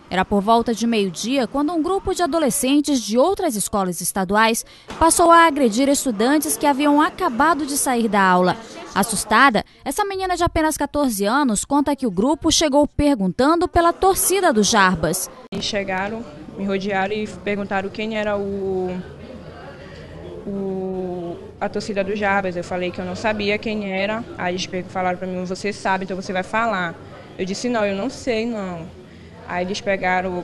Era por volta de meio-dia quando um grupo de adolescentes de outras escolas estaduais passou a agredir estudantes que haviam acabado de sair da aula. Assustada, essa menina de apenas 14 anos conta que o grupo chegou perguntando pela torcida do Jarbas. Eles chegaram, me rodearam e perguntaram quem era a torcida do Jarbas. Eu falei que eu não sabia quem era. Aí eles falaram para mim: você sabe, então você vai falar. Eu disse: não, eu não sei não. Aí eles pegaram,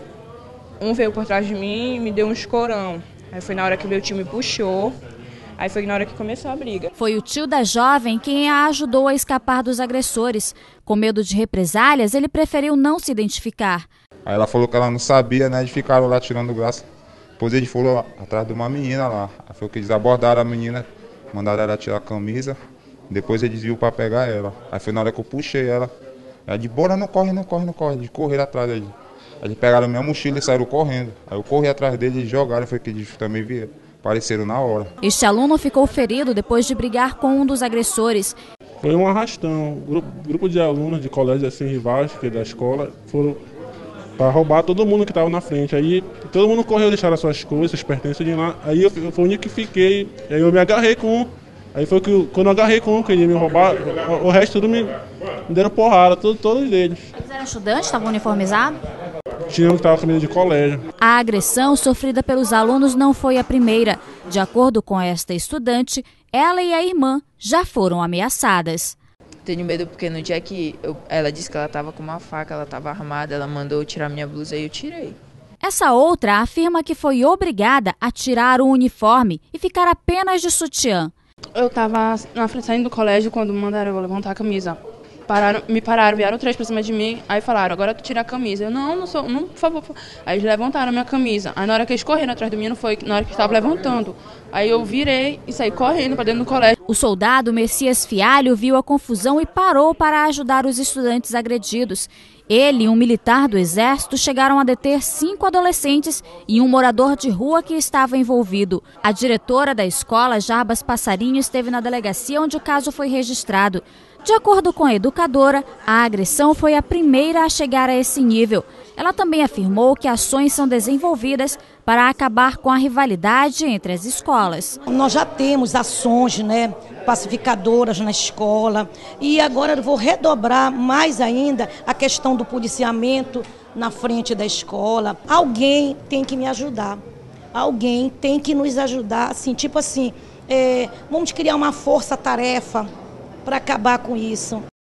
um veio por trás de mim e me deu um escorão. Aí foi na hora que o meu tio me puxou. Aí foi na hora que começou a briga. Foi o tio da jovem quem a ajudou a escapar dos agressores. Com medo de represálias, ele preferiu não se identificar. Aí ela falou que ela não sabia, né? Eles ficaram lá tirando graça. Depois eles foram atrás de uma menina lá. Aí foi que eles abordaram a menina, mandaram ela tirar a camisa. Depois eles viram para pegar ela. Aí foi na hora que eu puxei ela. Ela disse: bora, não corre, não corre, não corre. Eles correram atrás dele. Aí eles pegaram a minha mochila e saíram correndo. Aí eu corri atrás deles e jogaram, foi que eles também vieram. Apareceram na hora. Este aluno ficou ferido depois de brigar com um dos agressores. Foi um arrastão. Grupo de alunos de colégios assim, rivais, que da escola, foram para roubar todo mundo que estava na frente. Aí todo mundo correu, deixaram as suas coisas, seus pertences de lá. Aí eu fui o único que fiquei. Aí eu me agarrei com um. Aí foi que quando eu agarrei com um, que ele me roubar, o resto tudo me deram porrada, todos eles. Eles eram estudantes, estavam uniformizados? Tinha um que estava com camisa de colégio. A agressão sofrida pelos alunos não foi a primeira. De acordo com esta estudante, ela e a irmã já foram ameaçadas. Tenho medo porque no dia que ela disse que ela estava com uma faca, ela estava armada, ela mandou eu tirar minha blusa e eu tirei. Essa outra afirma que foi obrigada a tirar o uniforme e ficar apenas de sutiã. Eu estava na frente saindo do colégio quando mandaram eu levantar a camisa. Me pararam, vieram 3 pra cima de mim, aí falaram: agora tu tira a camisa. Eu: não sou, não, por favor. Aí eles levantaram a minha camisa. Aí na hora que eles correram atrás de mim, não foi na hora que estava levantando. Aí eu virei e saí correndo para dentro do colégio. O soldado Messias Fialho viu a confusão e parou para ajudar os estudantes agredidos. Ele e um militar do Exército chegaram a deter 5 adolescentes e um morador de rua que estava envolvido. A diretora da escola, Jarbas Passarinho, esteve na delegacia onde o caso foi registrado. De acordo com a educadora, a agressão foi a primeira a chegar a esse nível. Ela também afirmou que ações são desenvolvidas para acabar com a rivalidade entre as escolas. Nós já temos ações, pacificadoras na escola, e agora eu vou redobrar mais ainda a questão do policiamento na frente da escola. Alguém tem que me ajudar, alguém tem que nos ajudar, assim, vamos criar uma força-tarefa para acabar com isso.